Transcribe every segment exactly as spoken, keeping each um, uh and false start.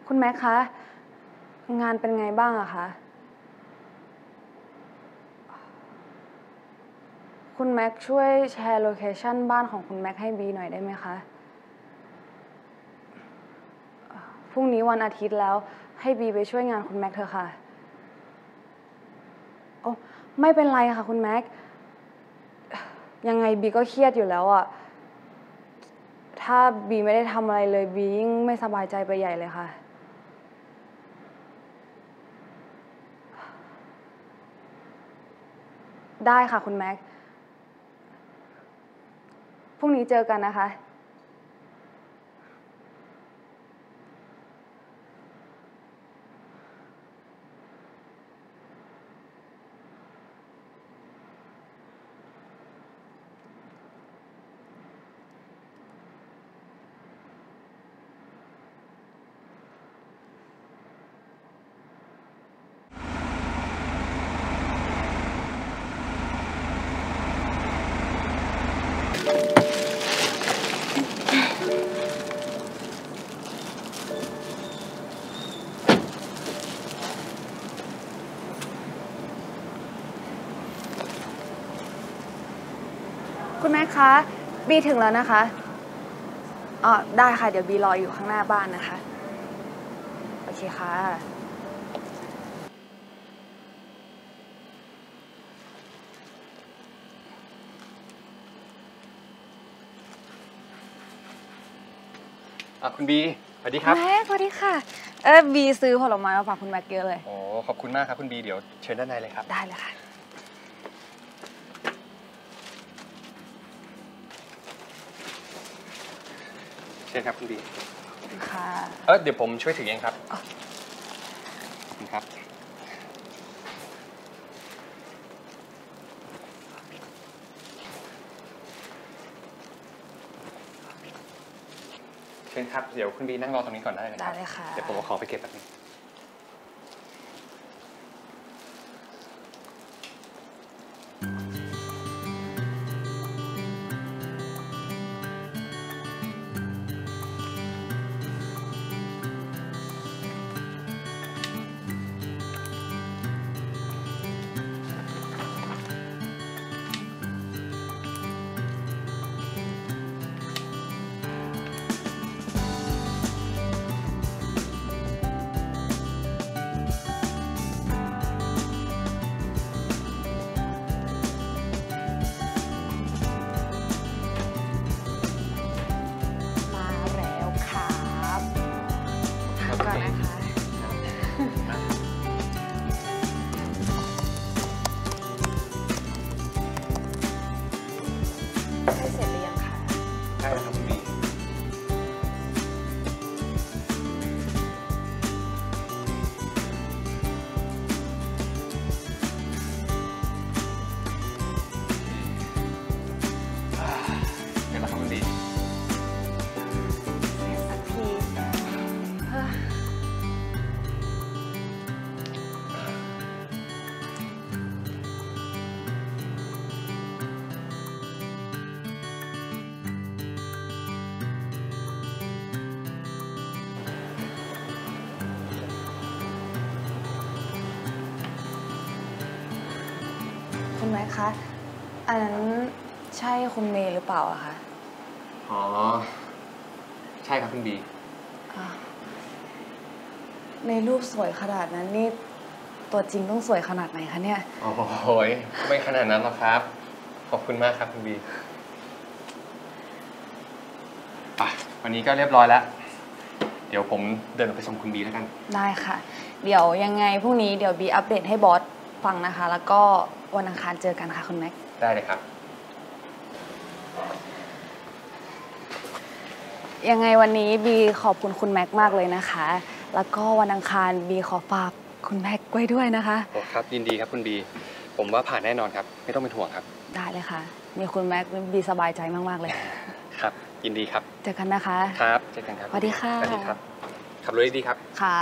คุณแม็กคะงานเป็นไงบ้างอะคะคุณแม็กช่วยแชร์โลเคชั่นบ้านของคุณแม็กให้บีหน่อยได้ไหมคะพรุ่งนี้วันอาทิตย์แล้วให้บีไปช่วยงานคุณแม็กเถอะค่ะโอ้ไม่เป็นไรค่ะคุณแม็กยังไงบีก็เครียดอยู่แล้วอะถ้าบีไม่ได้ทำอะไรเลยบียิ่งไม่สบายใจไปใหญ่เลยค่ะได้ค่ะคุณแม็กพรุ่งนี้เจอกันนะคะคุณแม็กคะบีถึงแล้วนะคะอ๋อได้ค่ะเดี๋ยวบีรออยู่ข้างหน้าบ้านนะคะโอเคค่ะอ่ะคุณบีสวัสดีครับแม็กสวัสดีค่ะเออบีซื้อผลไม้มาฝากคุณแม็กเยอะเลยโอ้ขอบคุณมากครับคุณบีเดี๋ยวเชิญด้านในเลยครับได้เลยค่ะเชิญครับคุณบีค่ะเออเดี๋ยวผมช่วยถือเองครับขอบคุณครับเชิญครับเดี๋ยวคุณบีนั่งรอตรงนี้ก่อนได้เลยครับได้เลยค่ะเดี๋ยวผมเอาของไปเก็บแป๊บนึงมาแล้วครับพักก่อนนะคะใกล้เสร็จหรือยังคะใช่แล้วครับคุณบีเดี๋ยวเราทำคุณบีสักทีเฮ้อคุณแม็กคะอันนั้นใช่คุณเมย์หรือเปล่าอะคะอ๋อใช่ครับคุณบีอ่ะในรูปสวยขนาดนั้นนี่ตัวจริงต้องสวยขนาดไหนคะเนี่ยโอ้โหไม่ขนาดนั้นหรอกครับขอบคุณมากครับคุณบีอ่ะวันนี้ก็เรียบร้อยแล้วเดี๋ยวผมเดินออกไปส่งคุณบีแล้วกันได้ค่ะเดี๋ยวยังไงพรุ่งนี้เดี๋ยวบีอัปเดตให้บอสฟังนะคะแล้วก็วันอังคารเจอกันค่ะคุณแม็กได้เลยครับยังไงวันนี้บีขอบคุณคุณแม็กมากเลยนะคะแล้วก็วันอังคารบีขอฝากคุณแม็กไว้ด้วยนะคะโอ้ครับยินดีครับคุณบีผมว่าผ่านแน่นอนครับไม่ต้องเป็นห่วงครับได้เลยค่ะมีคุณแม็กบีสบายใจมากๆเลยครับยินดีครับเจอกันนะคะครับเจอกันครับสวัสดีค่ะสวัสดีครับขับรถดีครับค่ะ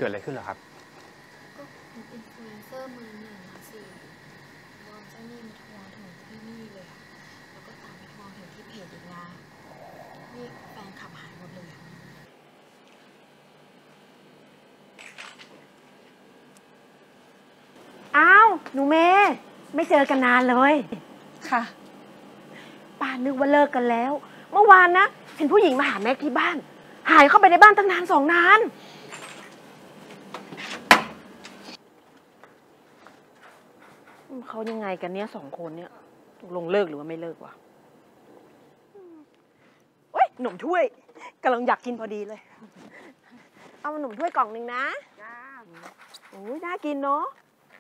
กิดอะไรขึ้นเหรอครับก็คุณอินฟลูเอนเซอร์มือหนึ่งนะสิโดนเจ้าหนี้มาทวงถึงที่นี่เลยอะแล้วก็ตามไปทวงถึงที่เพจอีกนะนี่แฟนขับหายหมดเลยอ้าวหนูเมย์ไม่เจอกันนานเลยค่ะป้านึกว่าเลิกกันแล้ว เมื่อวานนะเห็นผู้หญิงมาหาแม็กที่บ้านหายเข้าไปในบ้านตั้งนานสองนานเขายังไงกันเนี้ยสองคนเนี้ยตกลงเลิกหรือว่าไม่เลิกวะเฮ้ยหนุ่มถ้วยกำลังอยากกินพอดีเลยเอาหนุ่มถ้วยกล่องหนึ่งนะโอ้ยน่ากินเนาะ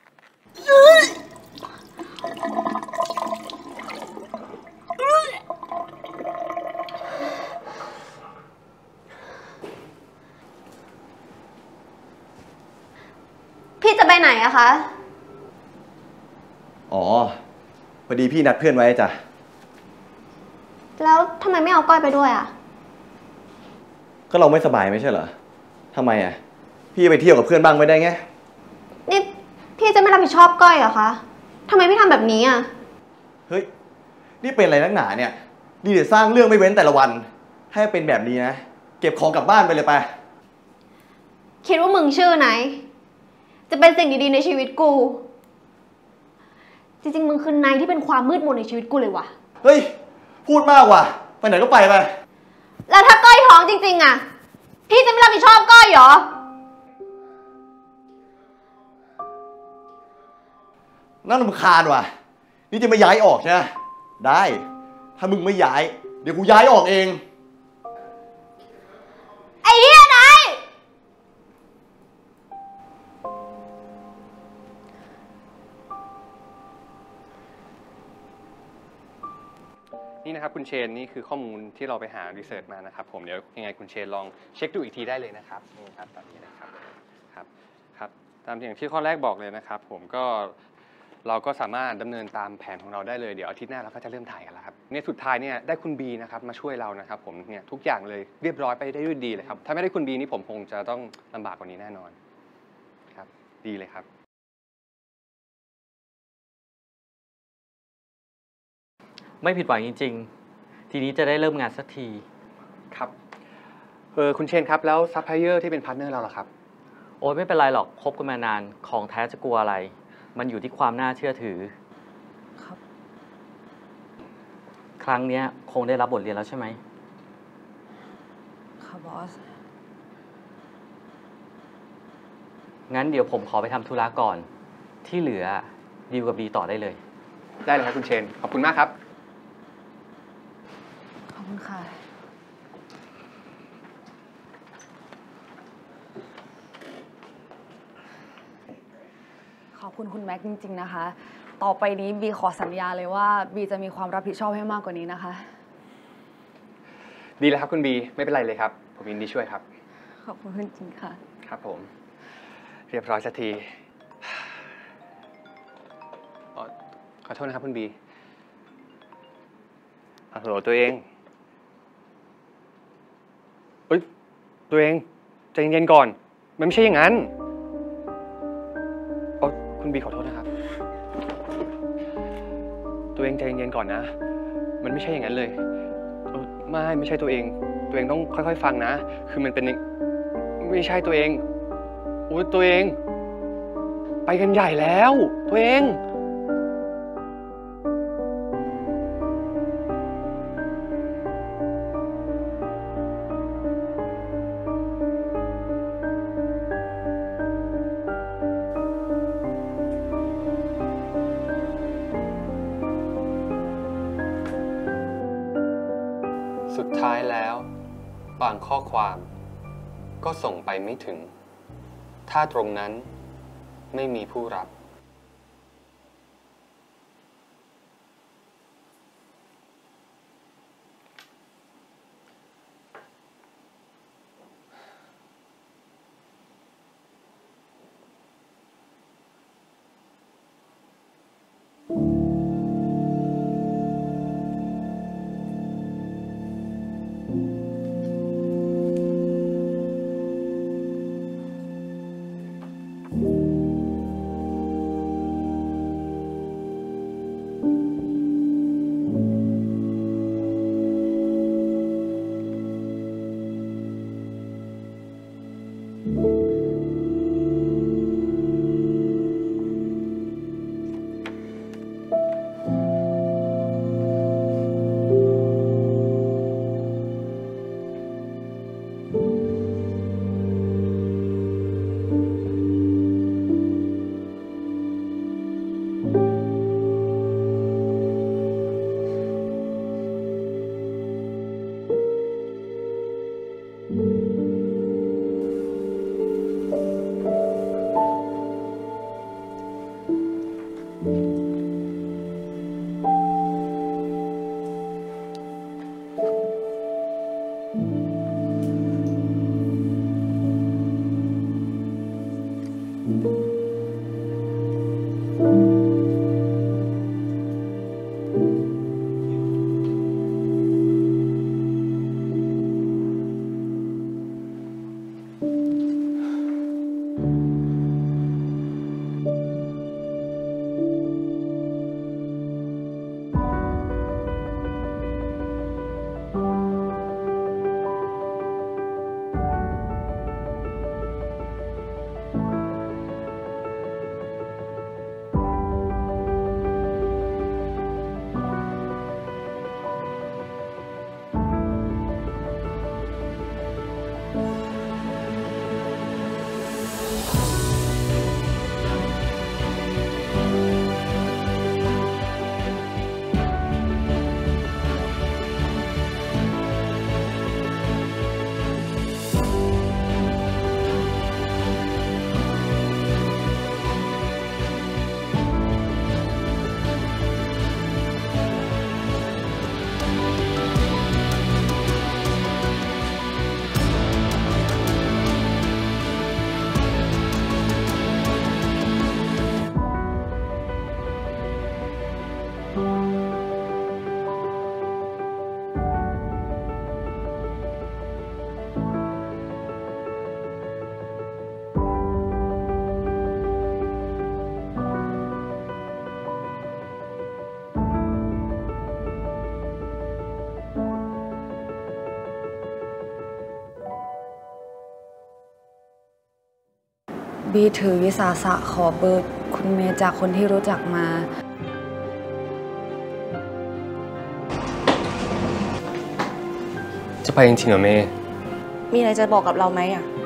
พี่จะไปไหนอะคะอ๋อพอดีพี่นัดเพื่อนไว้จ้ะแล้วทำไมไม่เอาก้อยไปด้วยอะก็เราไม่สบายไม่ใช่เหรอทำไมอ่ะพี่ไปเที่ยวกับเพื่อนบ้างไม่ได้ไงนี่พี่จะไม่รับผิดชอบก้อยเหรอคะทำไมพี่ทำแบบนี้อะเฮ้ยนี่เป็นอะไรนักหนาเนี่ยดีเดี๋ยวสร้างเรื่องไม่เว้นแต่ละวันให้เป็นแบบนี้นะเก็บของกลับบ้านไปเลยไปคิดว่ามึงชื่อไหนจะเป็นสิ่งดีๆในชีวิตกูจริงๆมึงคือนายที่เป็นความมืดมนในชีวิตกูเลยว่ะเฮ้ยพูดมากว่ะไปไหนก็ไปไปแล้วถ้าก้อยท้องจริงๆอะพี่จะไม่รับผิดชอบก้อยเหรอน่ารำคาญว่ะนี่จะไม่ย้ายออกใช่ไหมได้ถ้ามึงไม่ย้ายเดี๋ยวกูย้ายออกเองไอ้เหี้ยนายนี่นะครับคุณเชนนี่คือข้อมูลที่เราไปหารีเสิร์ชมานะครับผมเดี๋ยวยังไงคุณเชนลองเช็คดูอีกทีได้เลยนะครับนี่ครับตามนี้นะครับครับครับตามอย่างที่ข้อแรกบอกเลยนะครับผมก็เราก็สามารถดำเนินตามแผนของเราได้เลยเดี๋ยวอาทิตย์หน้าเราก็จะเริ่มถ่ายกันแล้วครับเนี่ยสุดท้ายเนี่ยได้คุณบีนะครับมาช่วยเรานะครับผมเนี่ยทุกอย่างเลยเรียบร้อยไปได้ด้วยดีเลยครับถ้าไม่ได้คุณบีนี่ผมคงจะต้องลำบากกว่านี้แน่นอนครับดีเลยครับไม่ผิดหวังจริงๆทีนี้จะได้เริ่มงานสักทีครับเออคุณเชนครับแล้วซัพพลายเออร์ที่เป็นพาร์ทเนอร์เราล่ะครับโอ้ยไม่เป็นไรหรอกคบกันมานานของแท้จะกลัวอะไรมันอยู่ที่ความน่าเชื่อถือครับครั้งนี้คงได้รับบทเรียนแล้วใช่ไหมค่ะบอสงั้นเดี๋ยวผมขอไปทำธุระก่อนที่เหลือดีลกับบีต่อได้เลยได้เลยครับคุณเชนขอบคุณมากครับขอบคุณค่ะขอบคุณคุณแม็กจริงๆนะคะต่อไปนี้บีขอสัญญาเลยว่าบีจะมีความรับผิดชอบให้มากกว่านี้นะคะดีแล้วครับคุณบีไม่เป็นไรเลยครับผมยินดีช่วยครับขอบคุณจริงๆค่ะครับผมเรียบร้อยสักทีขอโทษนะครับคุณบีฮัลโหลตัวเองเฮ้ยตัวเองใจเย็นๆก่อนมันไม่ใช่อย่างนั้นโอ้คุณบีขอโทษนะครับตัวเองใจเย็นๆก่อนนะมันไม่ใช่อย่างนั้นเลยไม่ไม่ใช่ตัวเองตัวเองต้องค่อยๆฟังนะคือมันเป็นไม่ใช่ตัวเองโอ้ตัวเองไปกันใหญ่แล้วตัวเองสุดท้ายแล้วบางข้อความก็ส่งไปไม่ถึงถ้าตรงนั้นไม่มีผู้รับบีถือวิสาสะขอเบอร์คุณเมย์จากคนที่รู้จักมาจะไปจริงๆเหรอเมย์มีอะไรจะบอกกับเราไหมอ่ะ